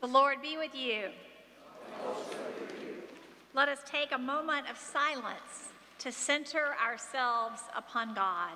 The Lord be with you. Let us take a moment of silence to center ourselves upon God.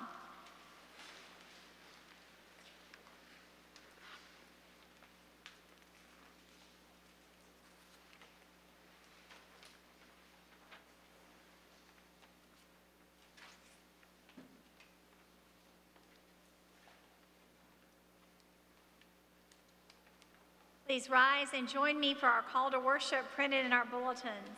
Please rise and join me for our call to worship printed in our bulletins.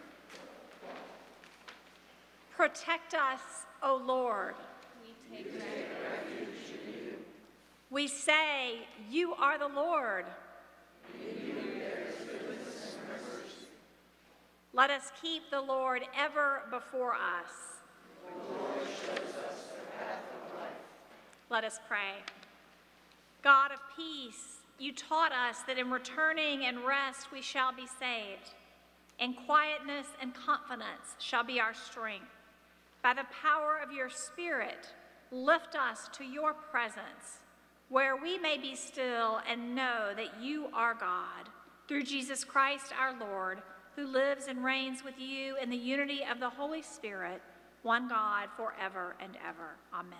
Protect us, O Lord. We take refuge in you. We say, you are the Lord. In you there is goodness and mercy. Let us keep the Lord ever before us. The Lord shows us the path of life. Let us pray. God of peace, you taught us that in returning and rest we shall be saved, and quietness and confidence shall be our strength. By the power of your Spirit, lift us to your presence, where we may be still and know that you are God, through Jesus Christ our Lord, who lives and reigns with you in the unity of the Holy Spirit, one God, forever and ever. Amen.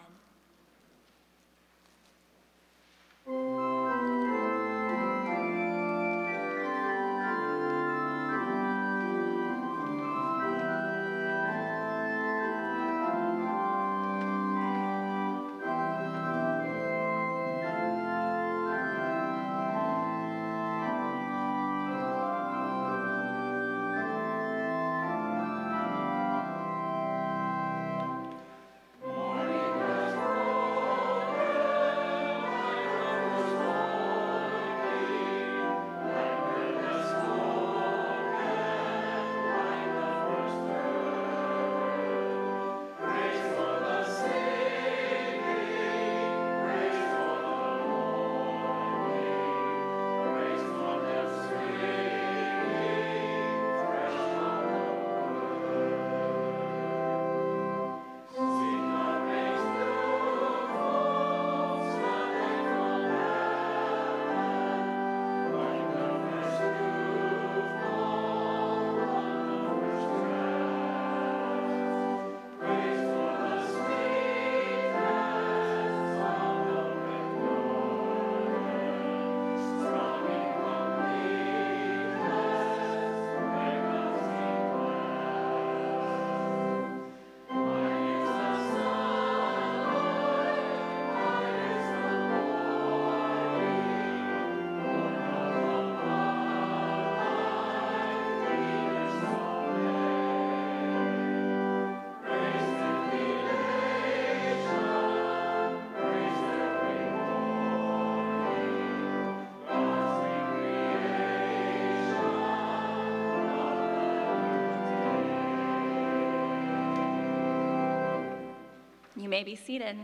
You may be seated.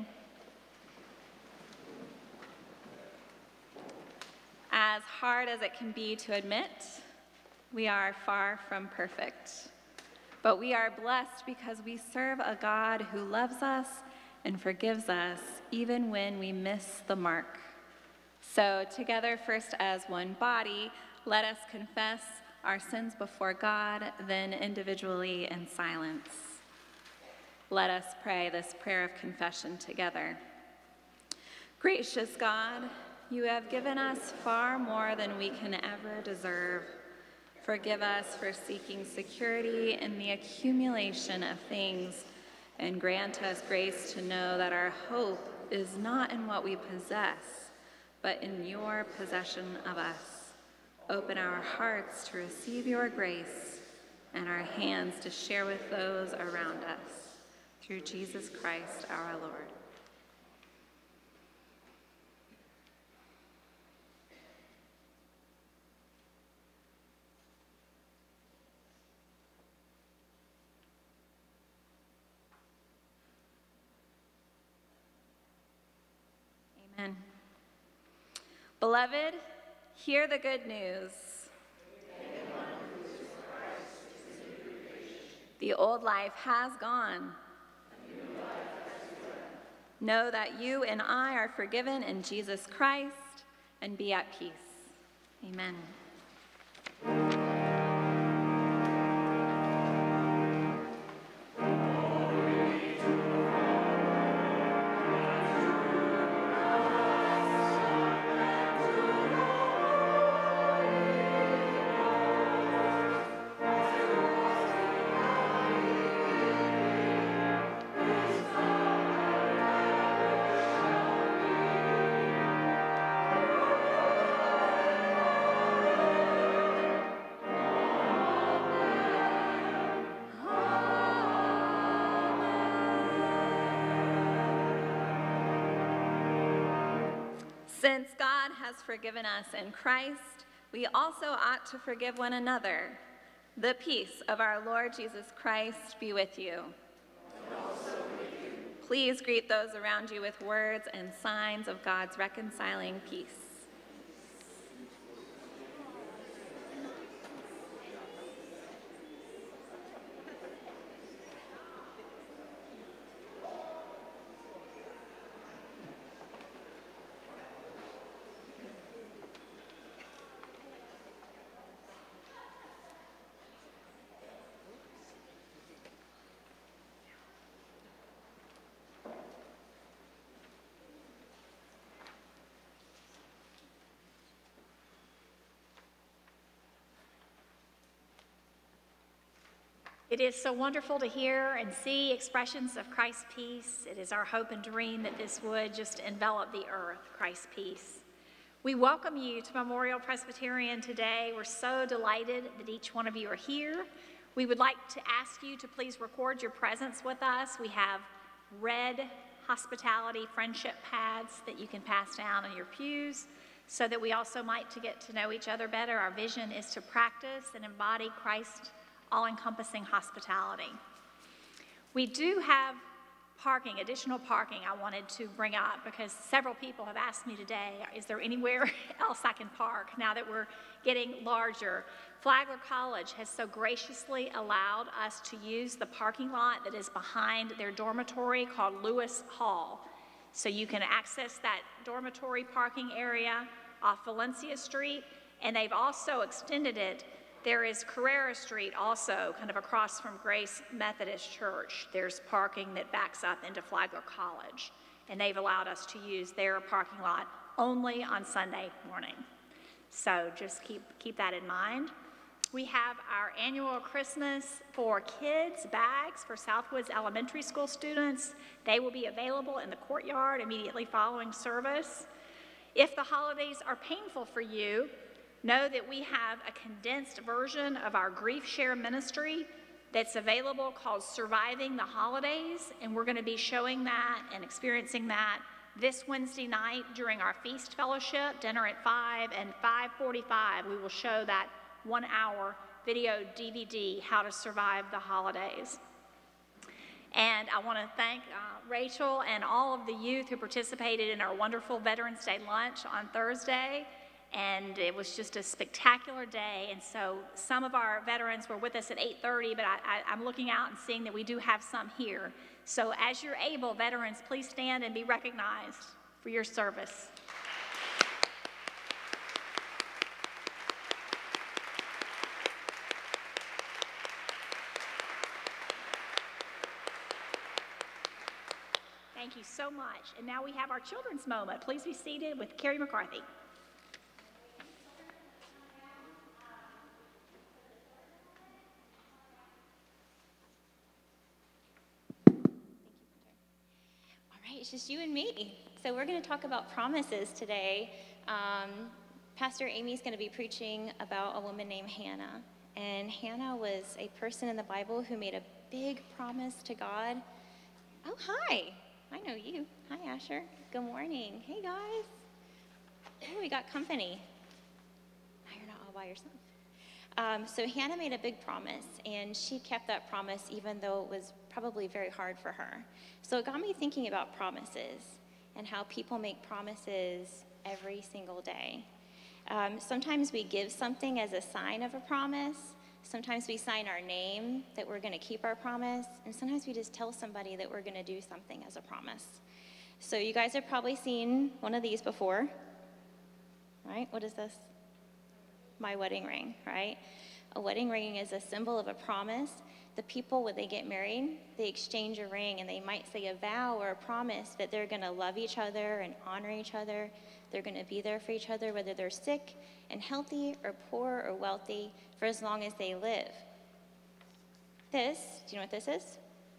As hard as it can be to admit, we are far from perfect. But we are blessed because we serve a God who loves us and forgives us even when we miss the mark. So together, first as one body, let us confess our sins before God, then individually in silence. Let us pray this prayer of confession together. Gracious God, you have given us far more than we can ever deserve. Forgive us for seeking security in the accumulation of things, and grant us grace to know that our hope is not in what we possess, but in your possession of us. Open our hearts to receive your grace and our hands to share with those around us. Through Jesus Christ our Lord. Amen. Beloved, hear the good news. The old life has gone. Know that you and I are forgiven in Jesus Christ, and be at peace. Amen. Since God has forgiven us in Christ, we also ought to forgive one another. The peace of our Lord Jesus Christ be with you. And also with you. Please greet those around you with words and signs of God's reconciling peace. It is so wonderful to hear and see expressions of Christ's peace. It is our hope and dream that this would just envelop the earth, Christ's peace. We welcome you to Memorial Presbyterian today. We're so delighted that each one of you are here. We would like to ask you to please record your presence with us. We have red hospitality friendship pads that you can pass down in your pews so that we also might to get to know each other better. Our vision is to practice and embody Christ's all-encompassing hospitality. We do have parking, additional parking I wanted to bring up because several people have asked me today, is there anywhere else I can park now that we're getting larger? Flagler College has so graciously allowed us to use the parking lot that is behind their dormitory called Lewis Hall. So you can access that dormitory parking area off Valencia Street, and they've also extended it. There is Carrera Street also, kind of across from Grace Methodist Church. There's parking that backs up into Flagler College, and they've allowed us to use their parking lot only on Sunday morning. So just keep that in mind. We have our annual Christmas for Kids bags for Southwoods Elementary School students. They will be available in the courtyard immediately following service. If the holidays are painful for you, know that we have a condensed version of our Grief Share ministry that's available called Surviving the Holidays, and we're going to be showing that and experiencing that this Wednesday night during our Feast Fellowship, dinner at 5, and 5:45 we will show that 1-hour video DVD, How to Survive the Holidays. And I want to thank Rachel and all of the youth who participated in our wonderful Veterans Day lunch on Thursday. And it was just a spectacular day. And so some of our veterans were with us at 8:30, but I'm looking out and seeing that we do have some here. So as you're able, veterans, please stand and be recognized for your service. Thank you so much. And now we have our children's moment. Please be seated with Carrie McCarthy. It's just you and me. So we're going to talk about promises today. Pastor Amy's going to be preaching about a woman named Hannah. And Hannah was a person in the Bible who made a big promise to God. Oh, hi. I know you. Hi, Asher. Good morning. Hey, guys. Oh, we got company. Now you're not all by yourself. So Hannah made a big promise, and she kept that promise even though it was probably very hard for her. So it got me thinking about promises and how people make promises every single day. Sometimes we give something as a sign of a promise. Sometimes we sign our name that we're going to keep our promise. And sometimes we just tell somebody that we're going to do something as a promise. So you guys have probably seen one of these before, right? What is this? My wedding ring, right? A wedding ring is a symbol of a promise. The people, when they get married, they exchange a ring, and they might say a vow or a promise that they're going to love each other and honor each other. They're going to be there for each other, whether they're sick and healthy or poor or wealthy, for as long as they live. This, do you know what this is?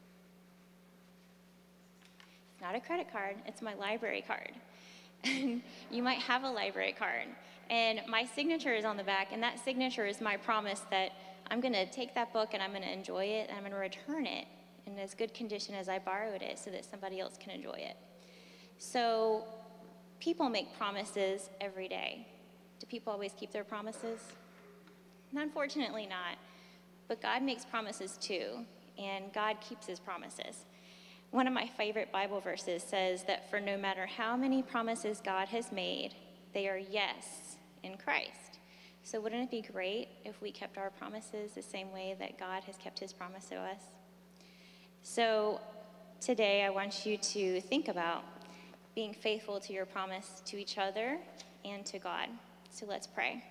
It's not a credit card. It's my library card. You might have a library card. And my signature is on the back, and that signature is my promise that I'm going to take that book and I'm going to enjoy it, and I'm going to return it in as good condition as I borrowed it so that somebody else can enjoy it. So people make promises every day. Do people always keep their promises? Unfortunately not. But God makes promises too, and God keeps his promises. One of my favorite Bible verses says that for no matter how many promises God has made, they are yes in Christ. So wouldn't it be great if we kept our promises the same way that God has kept his promise to us? So today I want you to think about being faithful to your promise to each other and to God. So let's pray.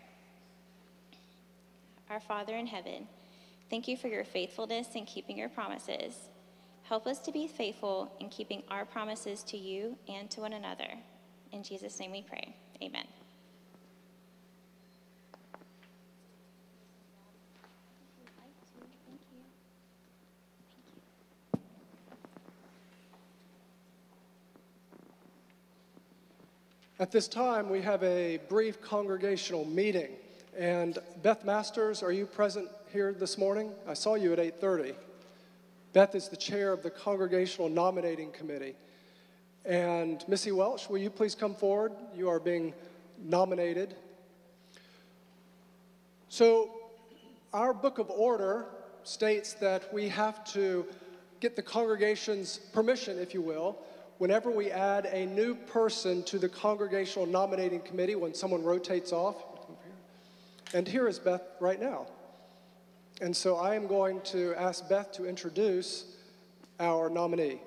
Our Father in heaven, thank you for your faithfulness in keeping your promises. Help us to be faithful in keeping our promises to you and to one another. In Jesus' name we pray. Amen. At this time, we have a brief congregational meeting. And Beth Masters, are you present here this morning? I saw you at 8:30. Beth is the chair of the Congregational Nominating Committee. And Missy Welch, will you please come forward? You are being nominated. So our book of order states that we have to get the congregation's permission, if you will, whenever we add a new person to the Congregational Nominating Committee, when someone rotates off. And here is Beth right now. And so I am going to ask Beth to introduce our nominee.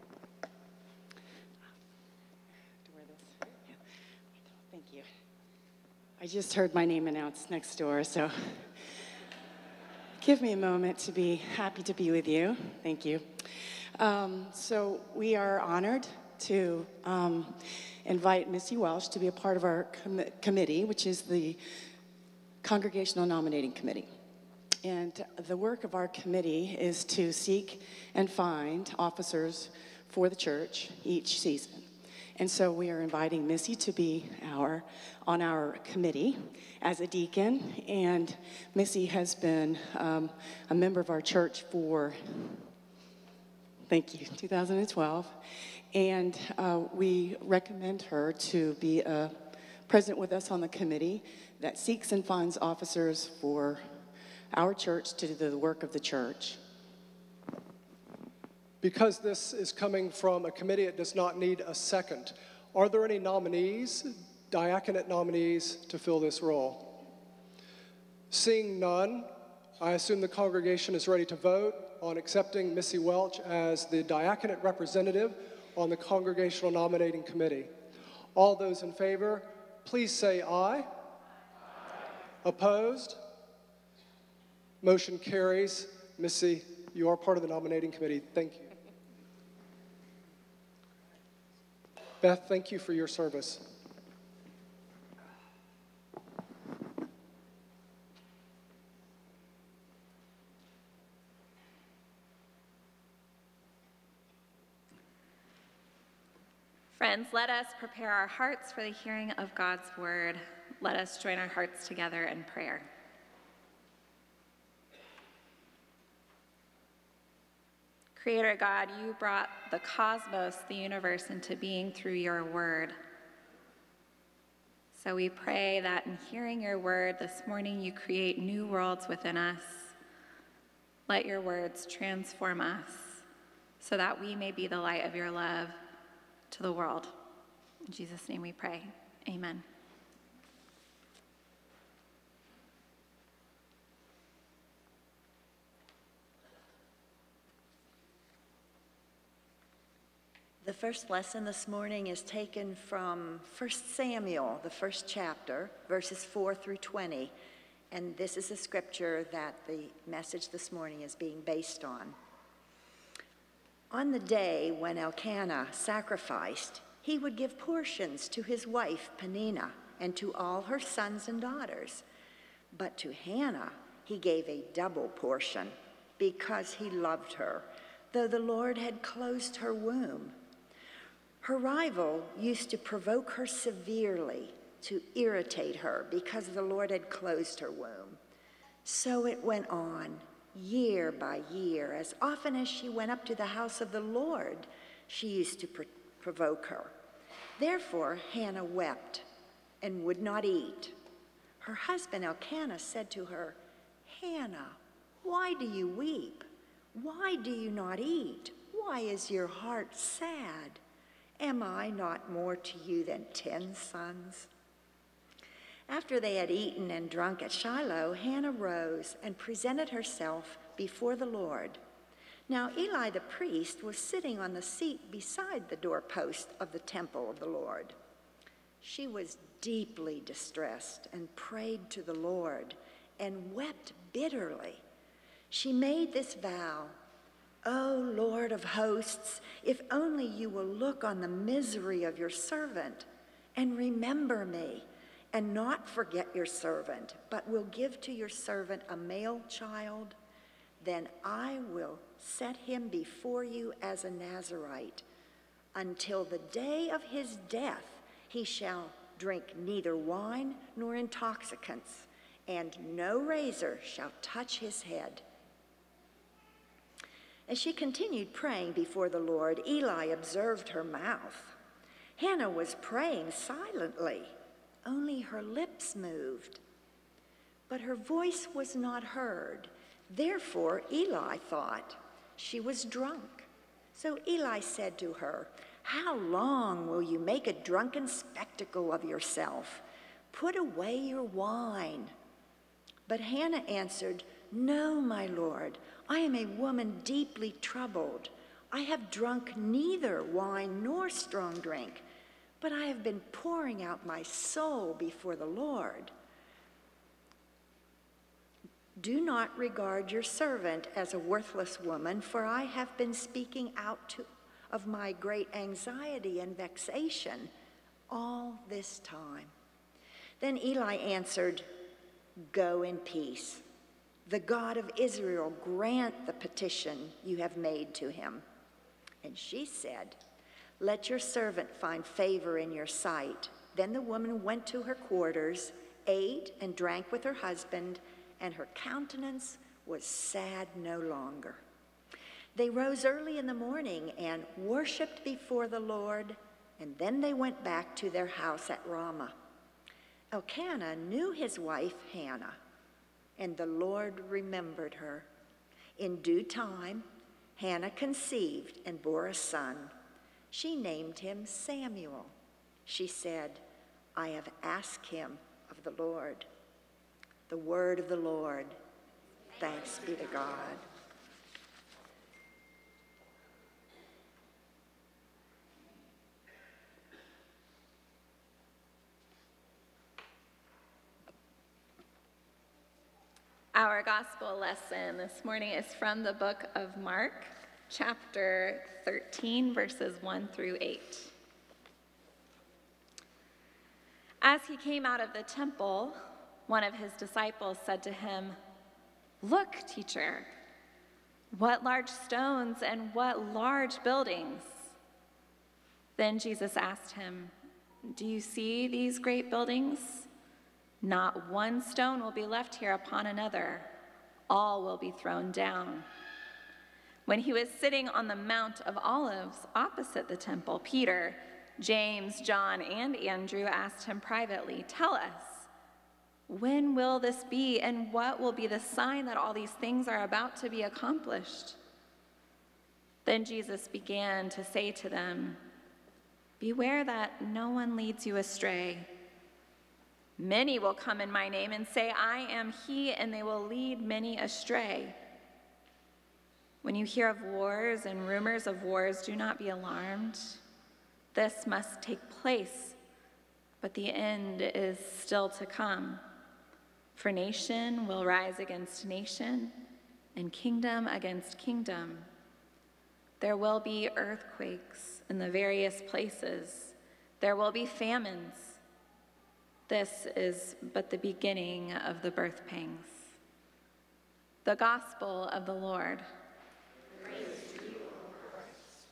Thank you. I just heard my name announced next door, so give me a moment to be happy to be with you. Thank you. So we are honored to invite Missy Welch to be a part of our committee, which is the Congregational Nominating Committee. And the work of our committee is to seek and find officers for the church each season. And so we are inviting Missy to be on our committee as a deacon. And Missy has been a member of our church for, 2012. And we recommend her to be present with us on the committee that seeks and finds officers for our church to do the work of the church. Because this is coming from a committee, it does not need a second. Are there any nominees, diaconate nominees, to fill this role? Seeing none, I assume the congregation is ready to vote on accepting Missy Welch as the diaconate representative on the Congregational Nominating Committee. All those in favor, please say aye. Aye. Opposed? Motion carries. Missy, you are part of the nominating committee. Thank you. Beth, thank you for your service. Friends, let us prepare our hearts for the hearing of God's word. Let us join our hearts together in prayer. Creator God, you brought the cosmos, the universe, into being through your word. So we pray that in hearing your word this morning, you create new worlds within us. Let your words transform us so that we may be the light of your love to the world. In Jesus' name we pray. Amen. The first lesson this morning is taken from 1 Samuel, the first chapter, verses 4 through 20. And this is the scripture that the message this morning is being based on. On the day when Elkanah sacrificed, he would give portions to his wife Peninnah and to all her sons and daughters. But to Hannah he gave a double portion because he loved her, though the Lord had closed her womb. Her rival used to provoke her severely to irritate her because the Lord had closed her womb. So it went on, year by year. As often as she went up to the house of the Lord, she used to provoke her. Therefore Hannah wept and would not eat. Her husband Elkanah said to her, "Hannah, why do you weep? Why do you not eat? Why is your heart sad? Am I not more to you than 10 sons?" After they had eaten and drunk at Shiloh, Hannah rose and presented herself before the Lord. Now Eli the priest was sitting on the seat beside the doorpost of the temple of the Lord. She was deeply distressed and prayed to the Lord and wept bitterly. She made this vow, "O Lord of hosts, if only you will look on the misery of your servant and remember me, and not forget your servant, but will give to your servant a male child, then I will set him before you as a Nazirite. Until the day of his death, he shall drink neither wine nor intoxicants, and no razor shall touch his head." As she continued praying before the Lord, Eli observed her mouth. Hannah was praying silently, only her lips moved, but her voice was not heard. Therefore Eli thought she was drunk. So Eli said to her, "How long will you make a drunken spectacle of yourself? Put away your wine." But Hannah answered, "No, my Lord, I am a woman deeply troubled. I have drunk neither wine nor strong drink, but I have been pouring out my soul before the Lord. Do not regard your servant as a worthless woman, for I have been speaking out of my great anxiety and vexation all this time." Then Eli answered, "Go in peace. The God of Israel grant the petition you have made to him." And she said, "Let your servant find favor in your sight." Then the woman went to her quarters, ate and drank with her husband, and her countenance was sad no longer. They rose early in the morning and worshiped before the Lord, and then they went back to their house at Ramah. Elkanah knew his wife Hannah, and the Lord remembered her. In due time, Hannah conceived and bore a son. She named him Samuel. She said, "I have asked him of the Lord." The word of the Lord. Thanks be to God. Our gospel lesson this morning is from the book of Mark, chapter 13, verses 1 through 8. As he came out of the temple, one of his disciples said to him, "Look, teacher, what large stones and what large buildings." Then Jesus asked him, "Do you see these great buildings? Not one stone will be left here upon another. All will be thrown down." When he was sitting on the Mount of Olives opposite the temple, Peter, James, John, and Andrew asked him privately, "Tell us, when will this be, and what will be the sign that all these things are about to be accomplished?" Then Jesus began to say to them, "Beware that no one leads you astray. Many will come in my name and say, 'I am he,' and they will lead many astray. When you hear of wars and rumors of wars, do not be alarmed. This must take place, but the end is still to come. For nation will rise against nation, and kingdom against kingdom. There will be earthquakes in the various places. There will be famines. This is but the beginning of the birth pangs." The gospel of the Lord. Praise to you, O Christ.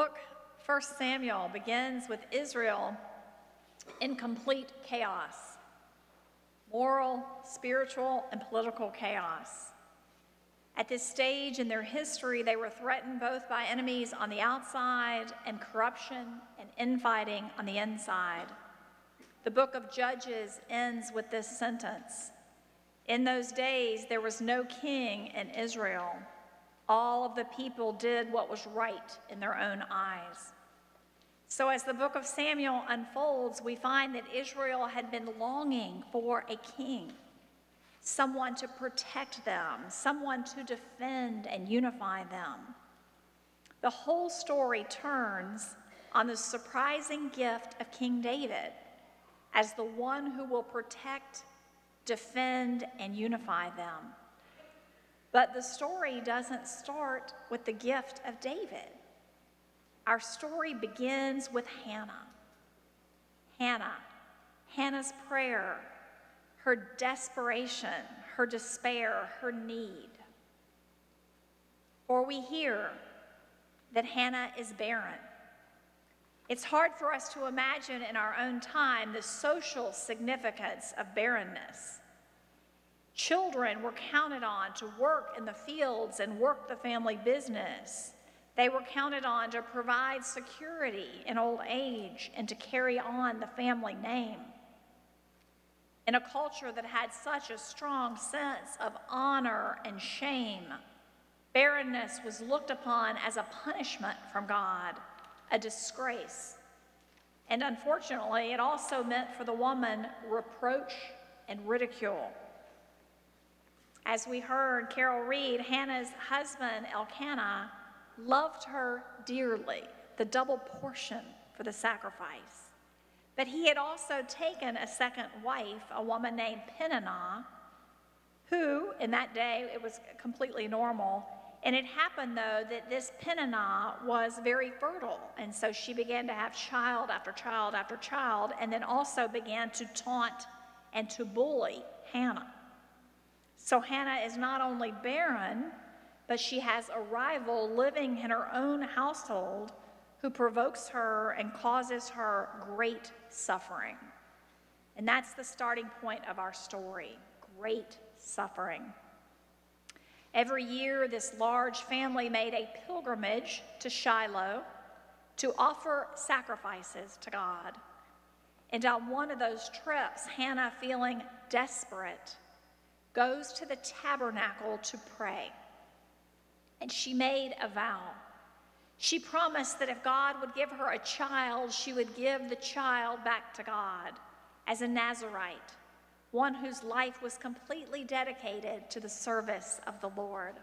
book 1 Samuel begins with Israel in complete chaos, moral, spiritual, and political chaos. At this stage in their history, they were threatened both by enemies on the outside and corruption and infighting on the inside. The book of Judges ends with this sentence: "In those days there was no king in Israel. All of the people did what was right in their own eyes." So as the book of Samuel unfolds, we find that Israel had been longing for a king, someone to protect them, someone to defend and unify them. The whole story turns on the surprising gift of King David as the one who will protect, defend, and unify them. But the story doesn't start with the gift of David. Our story begins with Hannah. Hannah's prayer, her desperation, her despair, her need. For we hear that Hannah is barren. It's hard for us to imagine in our own time the social significance of barrenness. Children were counted on to work in the fields and work the family business. They were counted on to provide security in old age and to carry on the family name. In a culture that had such a strong sense of honor and shame, barrenness was looked upon as a punishment from God, a disgrace. And unfortunately, it also meant for the woman reproach and ridicule. As we heard Carol read, Hannah's husband, Elkanah, loved her dearly, the double portion for the sacrifice. But he had also taken a second wife, a woman named Peninnah, who, in that day, it was completely normal. And it happened, though, that this Peninnah was very fertile. And so she began to have child after child after child, and then also began to taunt and to bully Hannah. So Hannah is not only barren, but she has a rival living in her own household who provokes her and causes her great suffering. And that's the starting point of our story, great suffering. Every year, this large family made a pilgrimage to Shiloh to offer sacrifices to God. And on one of those trips, Hannah, feeling desperate, goes to the tabernacle to pray. And she made a vow. She promised that if God would give her a child, she would give the child back to God as a Nazirite, one whose life was completely dedicated to the service of the Lord.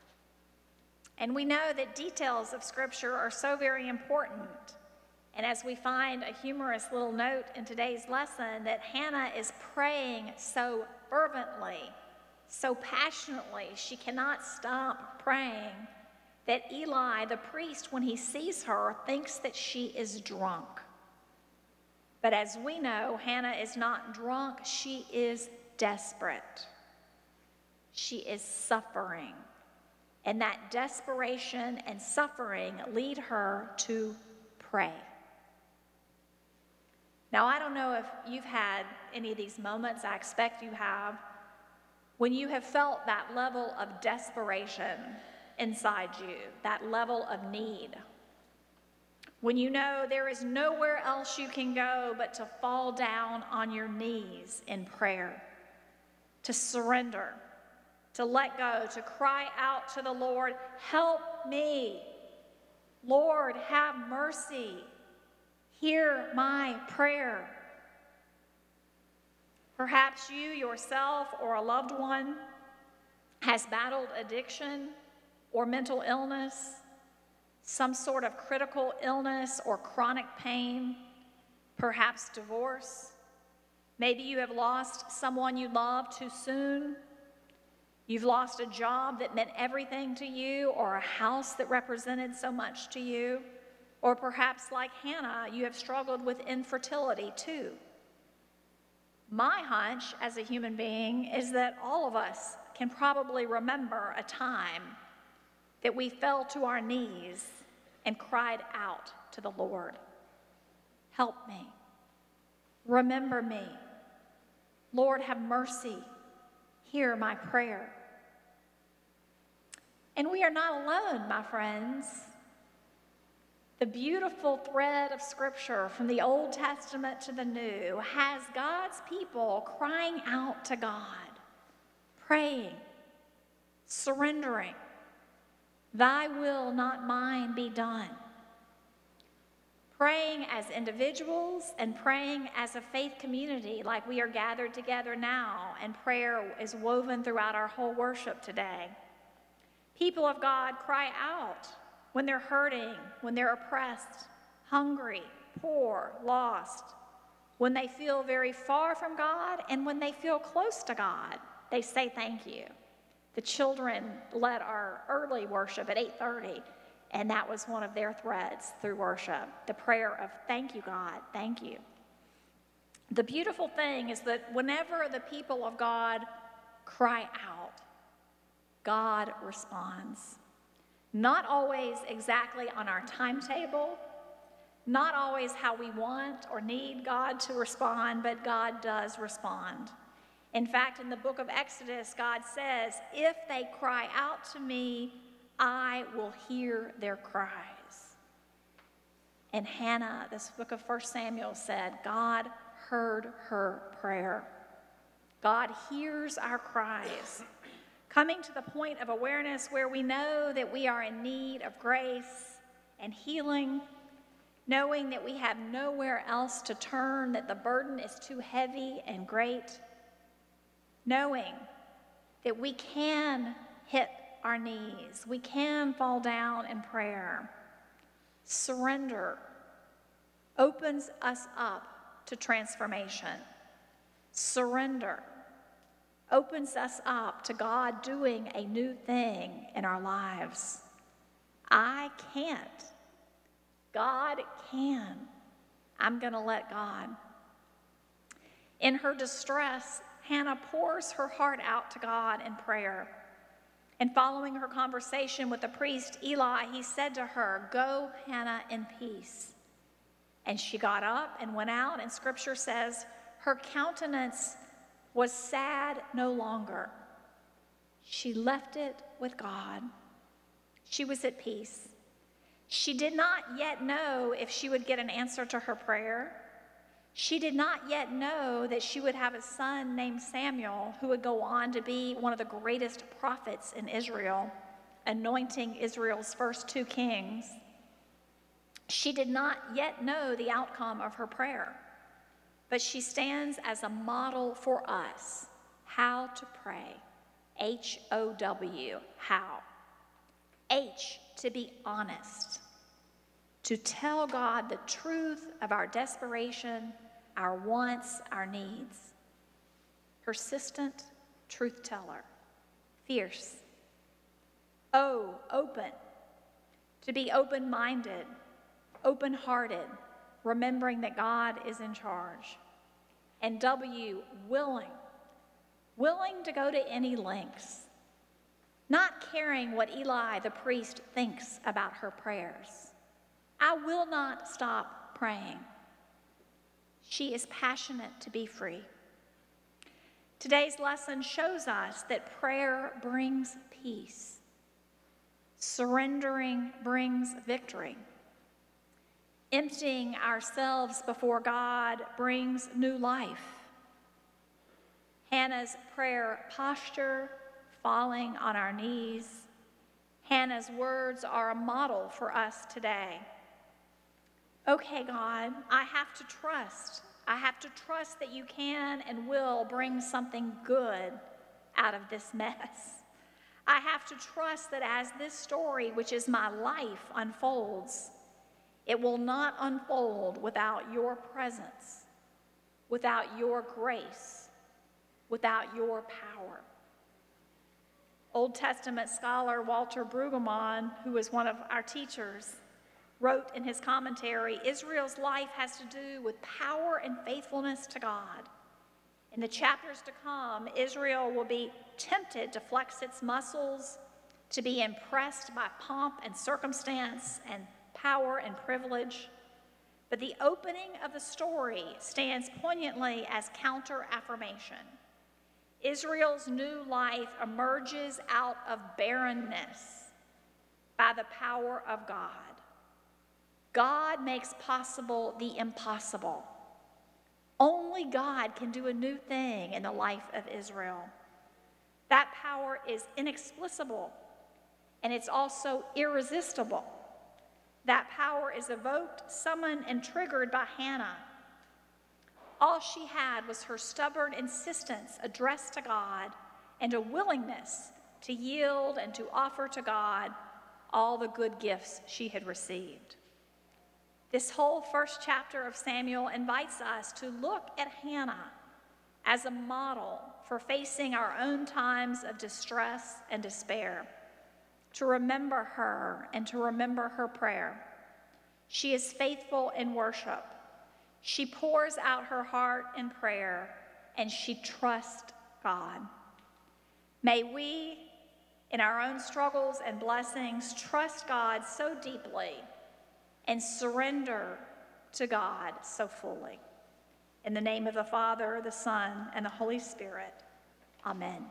And we know that details of Scripture are so very important. And as we find a humorous little note in today's lesson, that Hannah is praying so fervently, so passionately, she cannot stop praying, that Eli, the priest, when he sees her, thinks that she is drunk. But as we know, Hannah is not drunk, she is desperate. She is suffering. And that desperation and suffering lead her to pray. Now, I don't know if you've had any of these moments, I expect you have, when you have felt that level of desperation inside you, that level of need. When you know there is nowhere else you can go but to fall down on your knees in prayer, to surrender, to let go, to cry out to the Lord, "Help me. Lord, have mercy. Hear my prayer." Perhaps you yourself or a loved one has battled addiction or mental illness, some sort of critical illness or chronic pain, perhaps divorce. Maybe you have lost someone you love too soon. You've lost a job that meant everything to you, or a house that represented so much to you. Or perhaps, like Hannah, you have struggled with infertility too. My hunch as a human being is that all of us can probably remember a time that we fell to our knees and cried out to the Lord, "Help me. Remember me. Lord, have mercy. Hear my prayer." And we are not alone, my friends. The beautiful thread of Scripture from the Old Testament to the New has God's people crying out to God, praying, surrendering, "Thy will, not mine, be done." Praying as individuals and praying as a faith community like we are gathered together now, and prayer is woven throughout our whole worship today. People of God cry out when they're hurting, when they're oppressed, hungry, poor, lost, when they feel very far from God, and when they feel close to God. They say thank you. The children led our early worship at 8:30, and that was one of their threads through worship, the prayer of thank you, God, thank you. The beautiful thing is that whenever the people of God cry out, God responds. Not always exactly on our timetable, not always how we want or need God to respond, but God does respond. In fact, in the book of Exodus, God says, "If they cry out to me, I will hear their cries." And Hannah, this book of 1 Samuel said, God heard her prayer. God hears our cries. Coming to the point of awareness where we know that we are in need of grace and healing, knowing that we have nowhere else to turn, that the burden is too heavy and great, knowing that we can hit our knees, we can fall down in prayer. Surrender opens us up to transformation. Surrender opens us up to God doing a new thing in our lives. I can't. God can. I'm going to let God. In her distress, Hannah pours her heart out to God in prayer. And following her conversation with the priest Eli, he said to her, "Go, Hannah, in peace." And she got up and went out, and Scripture says her countenance was sad no longer. She left it with God. She was at peace. She did not yet know if she would get an answer to her prayer. She did not yet know that she would have a son named Samuel who would go on to be one of the greatest prophets in Israel, anointing Israel's first 2 kings. She did not yet know the outcome of her prayer. But she stands as a model for us how to pray. H-O-W, how. H, to be honest. To tell God the truth of our desperation, our wants, our needs. Persistent truth teller. Fierce. O, open. To be open-minded, open-hearted, remembering that God is in charge. And W, willing. Willing to go to any lengths. Not caring what Eli the priest thinks about her prayers. I will not stop praying. She is passionate to be free. Today's lesson shows us that prayer brings peace. Surrendering brings victory. Emptying ourselves before God brings new life. Hannah's prayer posture, falling on our knees. Hannah's words are a model for us today. Okay, God, I have to trust. I have to trust that you can and will bring something good out of this mess. I have to trust that as this story, which is my life, unfolds, it will not unfold without your presence, without your grace, without your power. Old Testament scholar Walter Brueggemann, who was one of our teachers, wrote in his commentary, Israel's life has to do with power and faithfulness to God. In the chapters to come, Israel will be tempted to flex its muscles, to be impressed by pomp and circumstance and power and privilege, but the opening of the story stands poignantly as counter-affirmation. Israel's new life emerges out of barrenness by the power of God. God makes possible the impossible. Only God can do a new thing in the life of Israel. That power is inexplicable, and it's also irresistible. That power is evoked, summoned, and triggered by Hannah. All she had was her stubborn insistence addressed to God and a willingness to yield and to offer to God all the good gifts she had received. This whole first chapter of Samuel invites us to look at Hannah as a model for facing our own times of distress and despair, to remember her and to remember her prayer. She is faithful in worship. She pours out her heart in prayer, and she trusts God. May we, in our own struggles and blessings, trust God so deeply and surrender to God so fully. In the name of the Father, the Son, and the Holy Spirit, amen.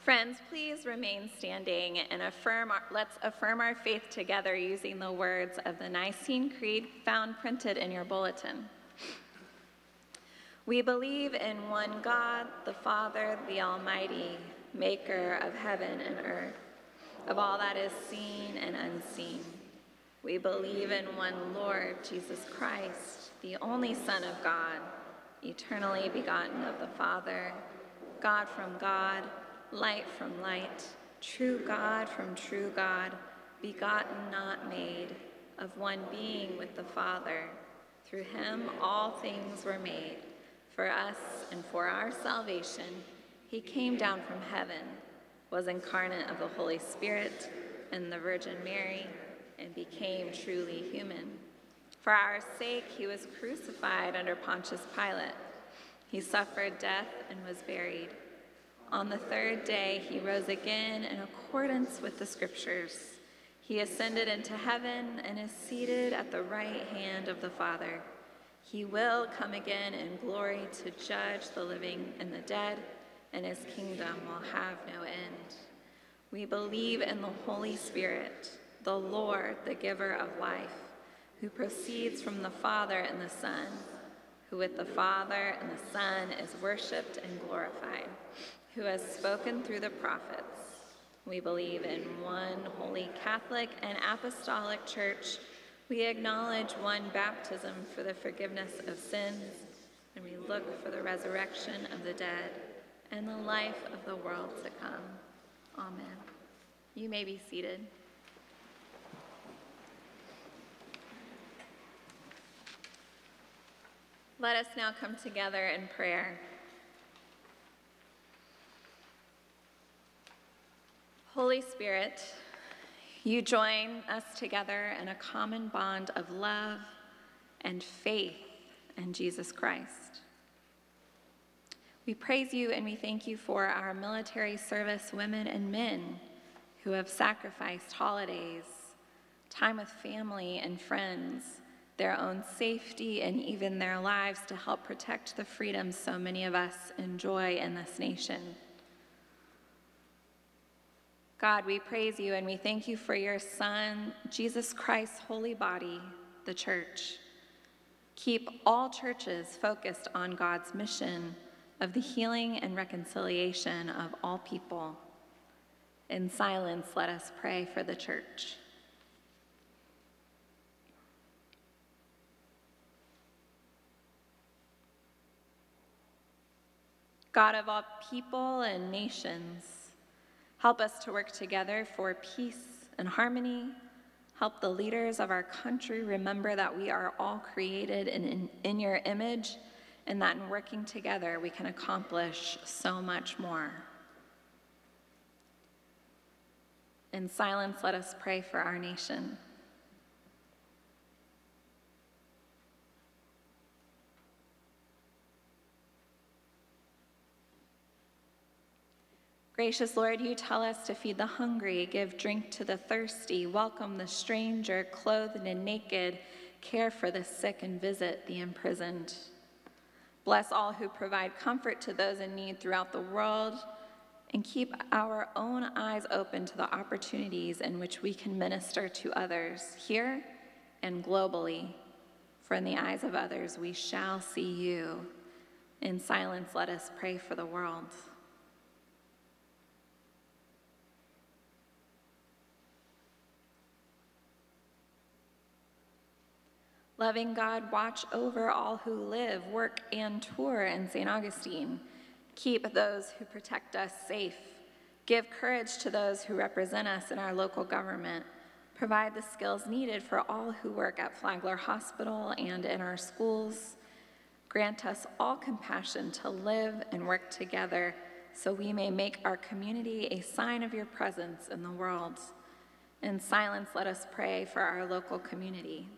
Friends, please remain standing and let's affirm our faith together using the words of the Nicene Creed found printed in your bulletin. We believe in one God, the Father, the Almighty, maker of heaven and earth, of all that is seen and unseen. We believe in one Lord, Jesus Christ, the only Son of God, eternally begotten of the Father, God from God, light from light, true God from true God, begotten, not made, of one being with the Father. Through him all things were made. For us and for our salvation, he came down from heaven, was incarnate of the Holy Spirit and the Virgin Mary, and became truly human. For our sake, he was crucified under Pontius Pilate. He suffered death and was buried. On the third day, he rose again in accordance with the Scriptures. He ascended into heaven and is seated at the right hand of the Father. He will come again in glory to judge the living and the dead, and his kingdom will have no end. We believe in the Holy Spirit, the Lord, the giver of life, who proceeds from the Father and the Son, who with the Father and the Son is worshiped and glorified, who has spoken through the prophets. We believe in one holy Catholic and apostolic church. We acknowledge one baptism for the forgiveness of sins, and we look for the resurrection of the dead and the life of the world to come. Amen. You may be seated. Let us now come together in prayer. Holy Spirit, you join us together in a common bond of love and faith in Jesus Christ. We praise you and we thank you for our military service women and men who have sacrificed holidays, time with family and friends, their own safety, and even their lives to help protect the freedoms so many of us enjoy in this nation. God, we praise you and we thank you for your Son, Jesus Christ's holy body, the church. Keep all churches focused on God's mission of the healing and reconciliation of all people. In silence, let us pray for the church. God of all people and nations, help us to work together for peace and harmony. Help the leaders of our country remember that we are all created in your image, and that in working together we can accomplish so much more. In silence, let us pray for our nation. Gracious Lord, you tell us to feed the hungry, give drink to the thirsty, welcome the stranger, clothed and naked, care for the sick, and visit the imprisoned. Bless all who provide comfort to those in need throughout the world, and keep our own eyes open to the opportunities in which we can minister to others here and globally. For in the eyes of others, we shall see you. In silence, let us pray for the world. Loving God, watch over all who live, work, and tour in St. Augustine. Keep those who protect us safe. Give courage to those who represent us in our local government. Provide the skills needed for all who work at Flagler Hospital and in our schools. Grant us all compassion to live and work together so we may make our community a sign of your presence in the world. In silence, let us pray for our local community.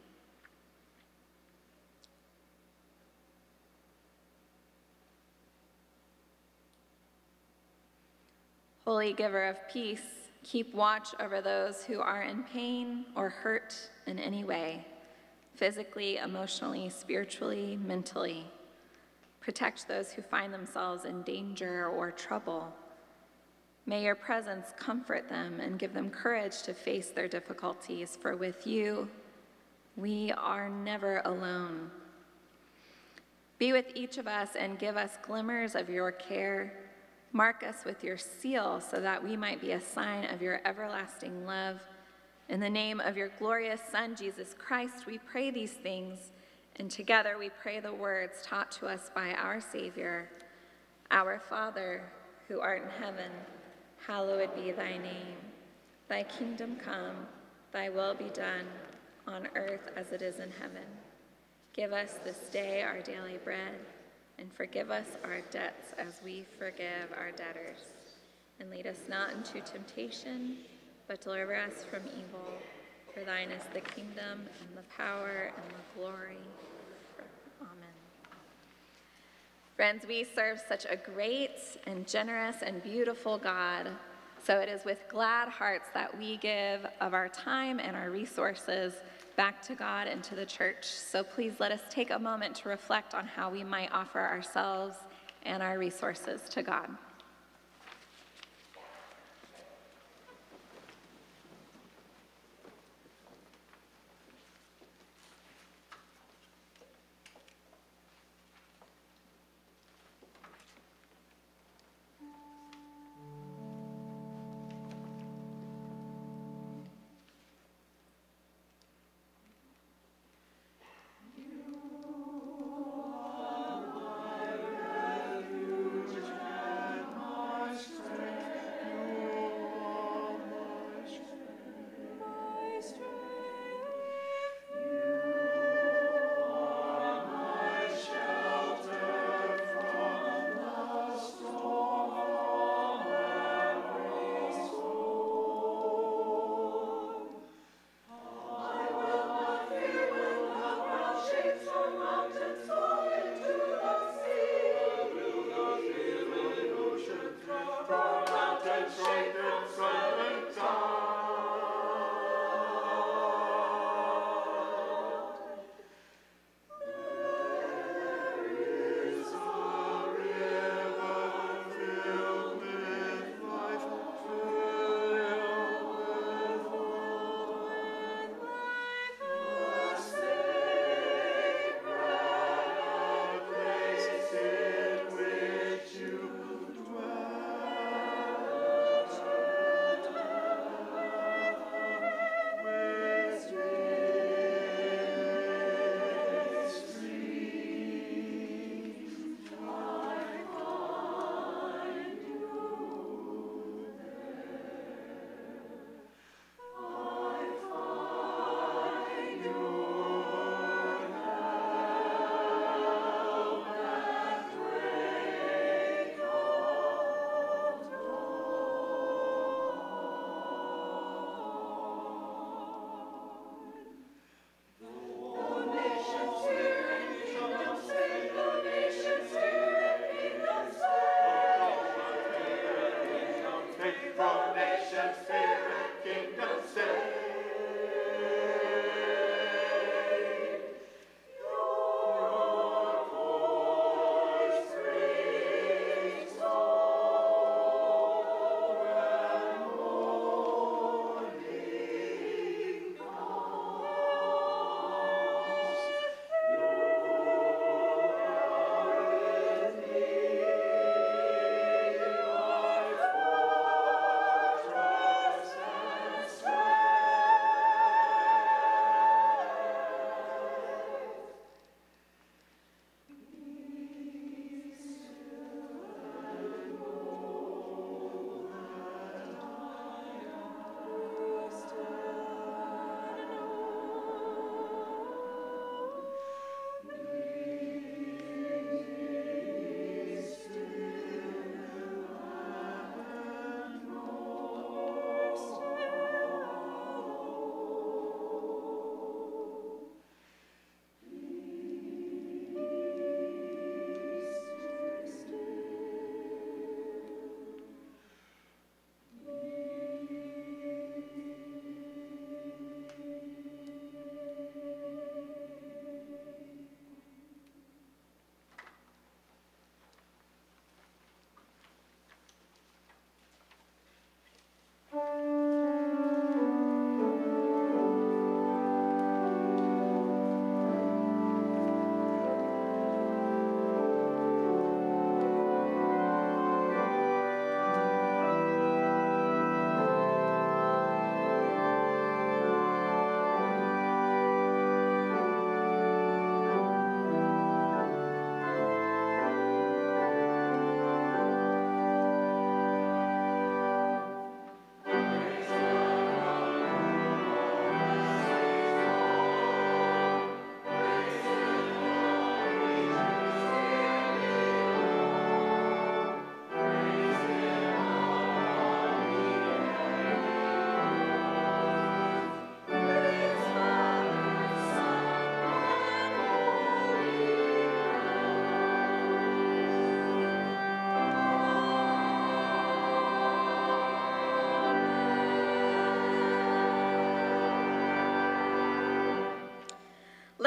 Holy giver of peace, keep watch over those who are in pain or hurt in any way, physically, emotionally, spiritually, mentally. Protect those who find themselves in danger or trouble. May your presence comfort them and give them courage to face their difficulties, for with you, we are never alone. Be with each of us and give us glimmers of your care. Mark us with your seal so that we might be a sign of your everlasting love. In the name of your glorious Son, Jesus Christ, we pray these things, and together we pray the words taught to us by our Savior. Our Father, who art in heaven, hallowed be thy name. Thy kingdom come, thy will be done, on earth as it is in heaven. Give us this day our daily bread, and forgive us our debts as we forgive our debtors. And lead us not into temptation, but deliver us from evil. For thine is the kingdom, and the power, and the glory. Amen. Friends, we serve such a great and generous and beautiful God. So it is with glad hearts that we give of our time and our resources back to God and to the church. So please let us take a moment to reflect on how we might offer ourselves and our resources to God.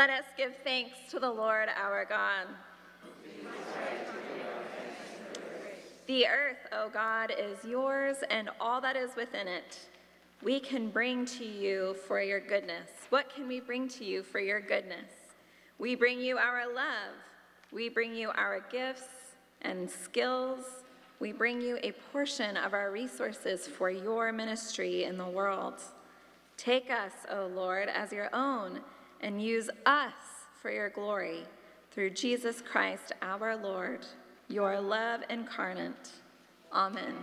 Let us give thanks to the Lord our God. The earth, O God, is yours and all that is within it. We can bring to you for your goodness. What can we bring to you for your goodness? We bring you our love. We bring you our gifts and skills. We bring you a portion of our resources for your ministry in the world. Take us, O Lord, as your own, and use us for your glory, through Jesus Christ our Lord, your love incarnate. Amen.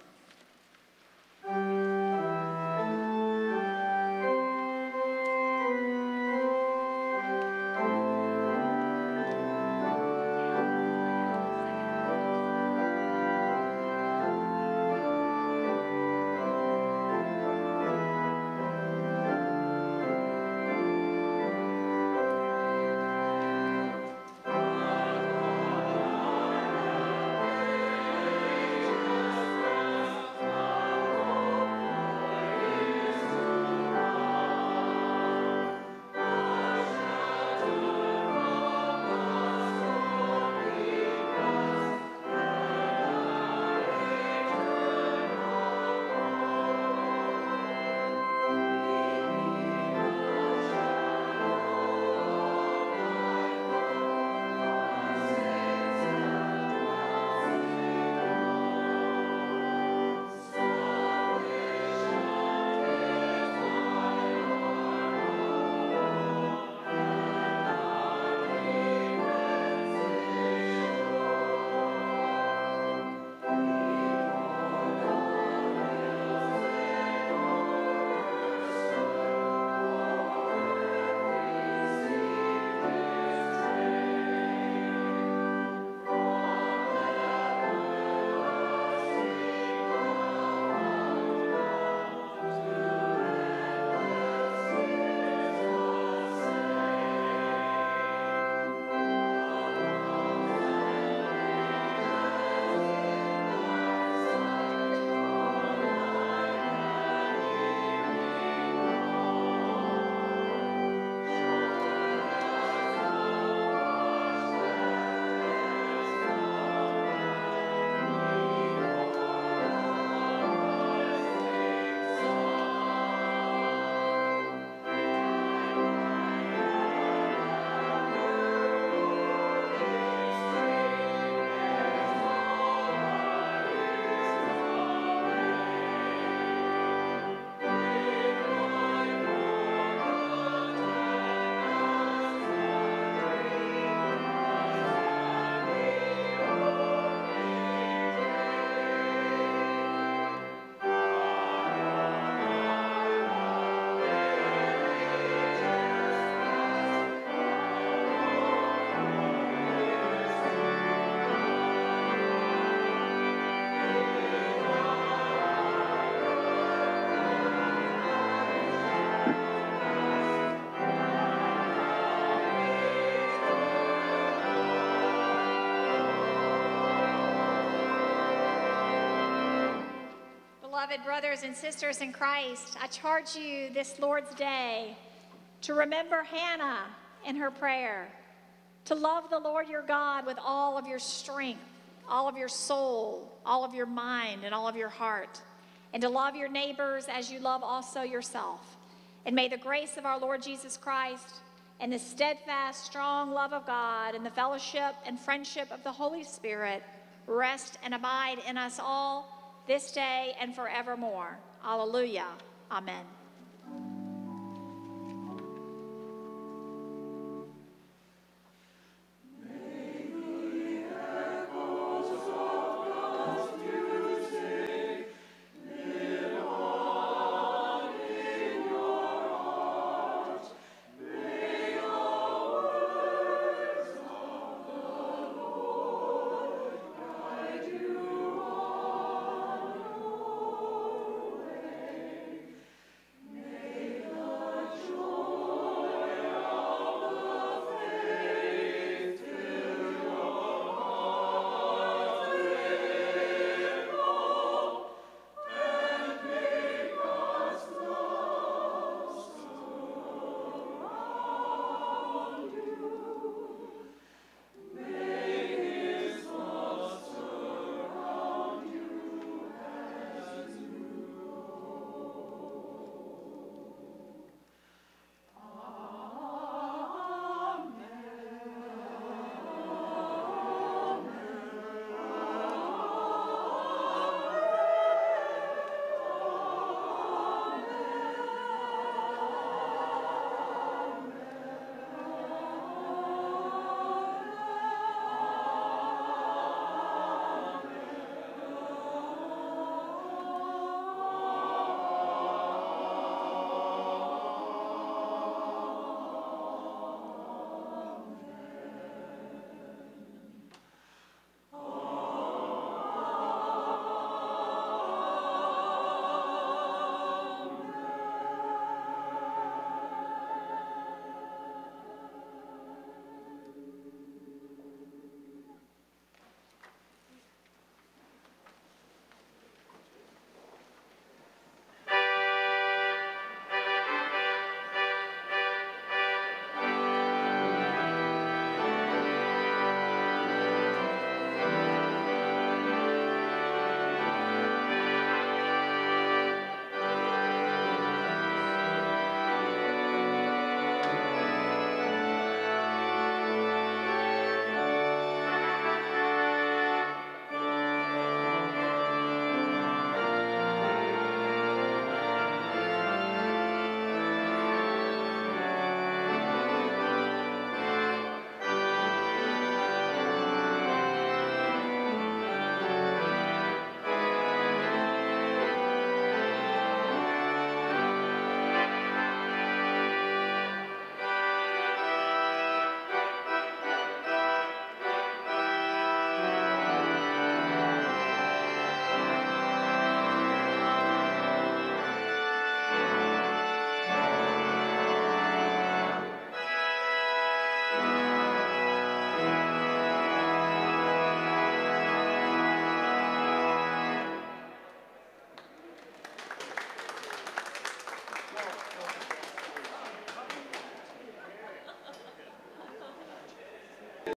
Beloved brothers and sisters in Christ, I charge you this Lord's Day to remember Hannah in her prayer, to love the Lord your God with all of your strength, all of your soul, all of your mind, and all of your heart, and to love your neighbors as you love also yourself. And may the grace of our Lord Jesus Christ and the steadfast, strong love of God and the fellowship and friendship of the Holy Spirit rest and abide in us all this day and forevermore. Alleluia. Amen.